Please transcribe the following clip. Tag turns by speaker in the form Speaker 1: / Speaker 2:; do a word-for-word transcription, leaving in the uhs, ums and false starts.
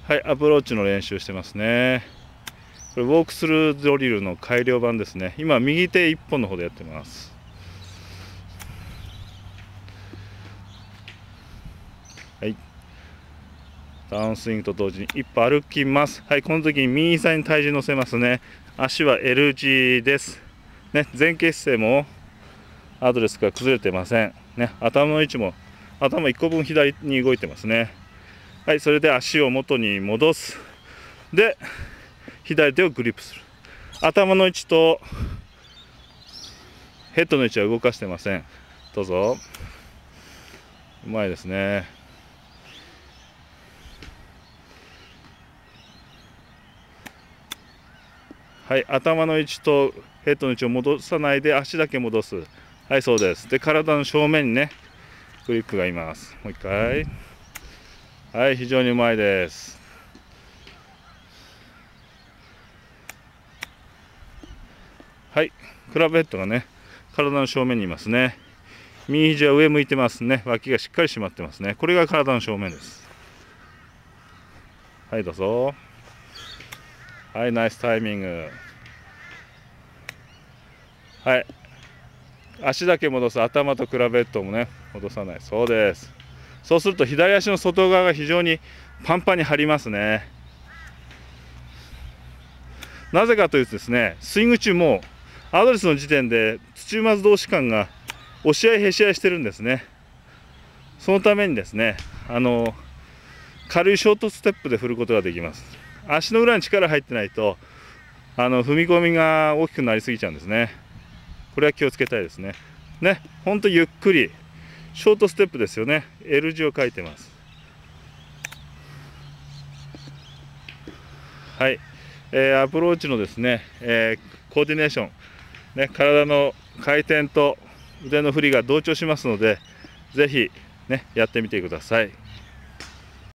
Speaker 1: はい、アプローチの練習してますね。これウォークスルードリルの改良版ですね。今右手一本の方でやってます。はい、ダウンスイングと同時に一歩歩きます。はい、この時に右膝に体重乗せますね。足は エル 字です、ね、前傾姿勢もアドレスが崩れてません、ね、頭の位置も頭いっこぶん左に動いてますね。はい、それで足を元に戻す。で左手をグリップする。頭の位置とヘッドの位置は動かしてません。どうぞ。うまいですね。はい、頭の位置とヘッドの位置を戻さないで足だけ戻す。はい、そうです。で体の正面にねグリップがいます。もう一回。はい、非常にうまいです。はい、クラブヘッドがね体の正面にいますね。右肘は上向いてますね。脇がしっかり締まってますね。これが体の正面です。はい、どうぞ。はい、ナイスタイミング。はい、足だけ戻す。頭とクラブヘッドもね戻さない。そうです。そうすると左足の外側が非常にパンパンに張りますね。なぜかというとですね、スイング中もアドレスの時点で土踏まず同士間が押し合いへし合いしてるんですね。そのためにですね、あの軽いショートステップで振ることができます。足の裏に力入ってないとあの踏み込みが大きくなりすぎちゃうんですね。これは気をつけたいですね。ね、ほんとゆっくりショートステップですよね。 エル 字を書いてます。はい、えー、アプローチのですね、えー、コーディネーション、ね、体の回転と腕の振りが同調しますので、ぜひねやってみてください。